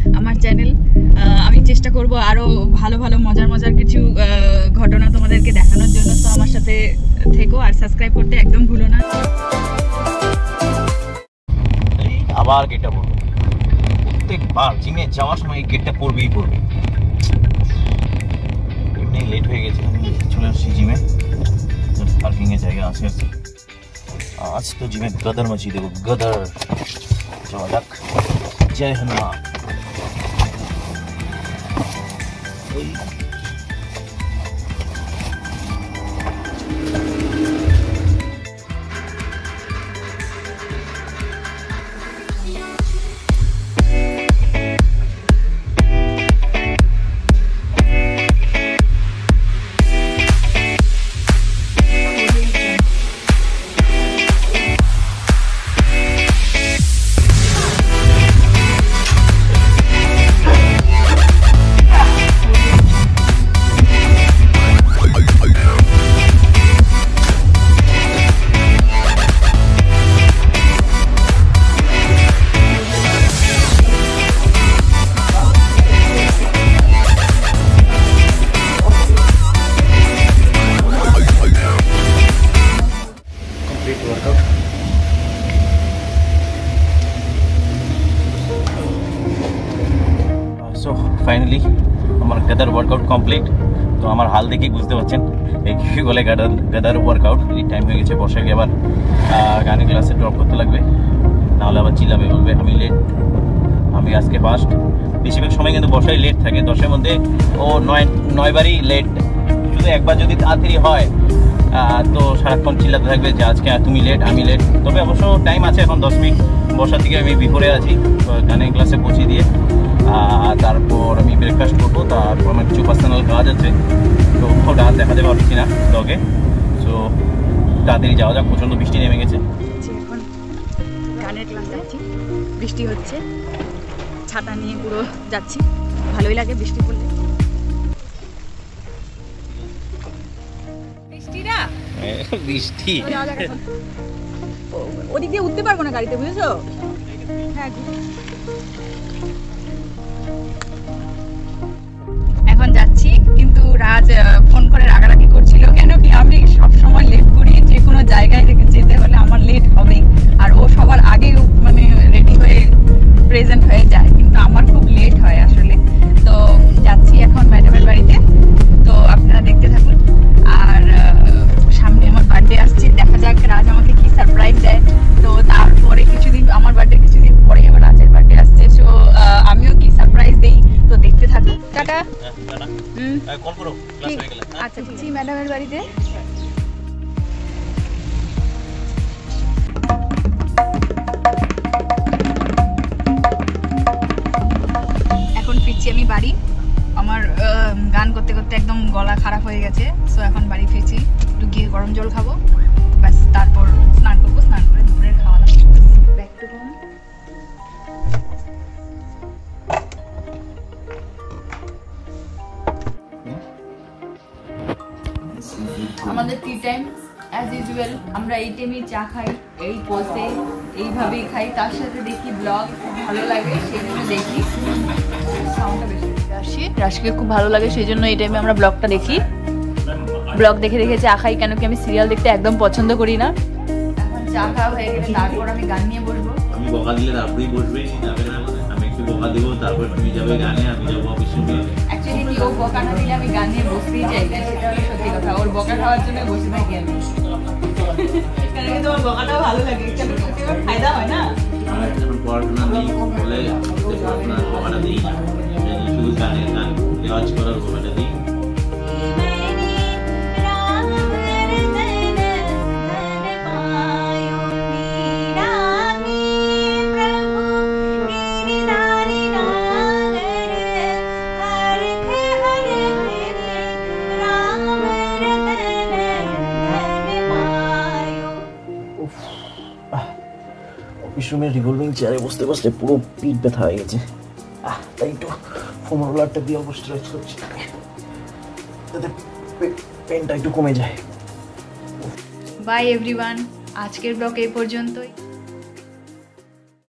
আমার চ্যানেল। আমি চেষ্টা করব আরও ভালো ভালো মজার মজার কিছু ঘটনা তোমাদেরকে দেখানোর জন্য। তো আমার সাথে থেকো আর সাবস্ক্রাইব করতে একদম ভুলো না। আবার গেটটা পড়বে, প্রত্যেকবার জিমে যাওয়ার সময় এই গেটটা পড়বেই পড়বে। এমনি লেট হয়ে গেছে, আমি চলে আসছি জিমে, পার্কিংয়ের জায়গা আছে আর কি। আজ তো জিমে গদর মাছি দেবো, গদর। যাওয়া যাক। জয় হনুমান। সো ফাইনালি আমার গদার ওয়ার্কআউট কমপ্লিট। তো আমার হাল দেখেই বুঝতে পারছেন এই কী বলে গদার ওয়ার্কআউট। এই টাইম হয়ে গেছে, বসে গিয়ে আবার গানের ক্লাসে ড্রপ করতে লাগবে, নাহলে আবার চিল্লাবে, বলবে আমি লেট, আমি আজকে ফার্স্ট। বেশিরভাগ সময় কিন্তু বসাই লেট থাকে, 10-এর মধ্যে ও 9 বারই লেট। শুধু একবার যদি তাড়াতাড়ি হয় তো সারাক্ষণ চিল্লাতে থাকবে যে আজকে তুমি লেট, আমি লেট। তবে অবশ্য টাইম আছে, এখন 10 মিনিট বসার থেকে আমি বিফোরে আছি, গানের ক্লাসে পৌঁছে দিয়ে তারপর আমি ব্রেকফাস্ট করবো। তারপর আমার কিছু পার্সোনাল কাজ আছে, তো ওটা দেখাতে পারছি না ব্লগে। সো তাড়াতাড়ি যাওয়া যাক, প্রচণ্ড বৃষ্টি নেমে গেছে। এখন গানের ক্লাসে আছি, বৃষ্টি হচ্ছে, ছাতা নিয়ে পুরো যাচ্ছি, ভালোই লাগে বৃষ্টি পড়লে। বৃষ্টি ওদিক দিয়ে উঠতে পারবো না গাড়িতে, বুঝেছো? হ্যাঁ, এখন যাচ্ছি, কিন্তু রাজ ফোন করে রাগারাগি করছিল, কেন কি আমি সবসময় লেট করি, যে কোনো জায়গায় যেতে হলে আমার লেট হবেই। আর ও সবার আগে মানে রেডি হয়ে প্রেজেন্ট হয়ে যায়, কিন্তু আমার খুব লেট হয় আসলে। তো যাচ্ছি এখন ম্যাডামের বাড়িতে, তো আপনারা দেখতে থাকুন। আর সামনে আমার বার্থডে আসছে, দেখা যাক রাজ আমাকে কি সারপ্রাইজ দেয়। তো তারপরে কিছুদিন, আমার বার্থডে কিছুদিন পরে আবার রাজের বার্থডে আসছে, সো আমিও কি সারপ্রাইজ দেই, তো দেখতে থাকুন। টাটা। আচ্ছা, ঠিক ম্যাডামের বাড়িতে। এখন ফিরছি আমি বাড়ি, আমার গান করতে করতে একদম গলা খারাপ হয়ে গেছে। সো এখন বাড়ি ফিরছি, একটু গিয়ে গরম জল খাবো, ব্যাস, তারপর স্নান করবো, স্নান করে দুপুরের খাওয়া দাওয়া ব্যাক টু হোম। আমাদের টি টাইম অ্যাজ ইউজুয়াল, আমরা এই টাইমে চা খাই, এই পোজে এইভাবেই খাই, তার সাথে দেখি ব্লগ, ভালো লাগে সেই জন্য দেখি। সাউন্ডটা বেশি আসি, রাশিকে খুব ভালো লাগে সেই জন্য এই টাইমে আমরা ব্লগটা দেখি। ব্লগ দেখে দেখে চা খাই, কেন কি আমি সিরিয়াল দেখতে একদম পছন্দ করি না। এখন চা খাওয়া হয়ে গেলে তারপর আমি গান নিয়ে বসবো। আমি বকা দিলে তারপরেই বসবে, যাবে না, আমি একটু বকা দিব, তারপর তুমি যাবে গানে, আমি যাবো অফিসে। অ্যাকচুয়ালি কি, ও বকা না দিলে আমি গান নিয়ে বসতেই চাই না, সেটা হলো সত্যি কথা। ওর বকা খাওয়ার জন্য বসে থাকি আমি, কারণ কি তোমার বকাটা ভালো লাগে, ফায়দা হয় না। আমার যখন পড়াশোনা নেই বলে পড়াশোনার বকাটা দিই, শুধু গানের গান রেওয়াজ করার বকাটা দিই। অফিস রুমের রিভলভিং চেয়ারে বসতে বসতে পুরো পিঠ ব্যথা হয়ে গেছে, তাই একটু ফোম রোলারটা দিয়ে অবশ্য স্ট্রেচ করছি, যাতে পেনটা একটু কমে যায়। বাই এভরিওয়ান, আজকের ব্লগ এই পর্যন্তই।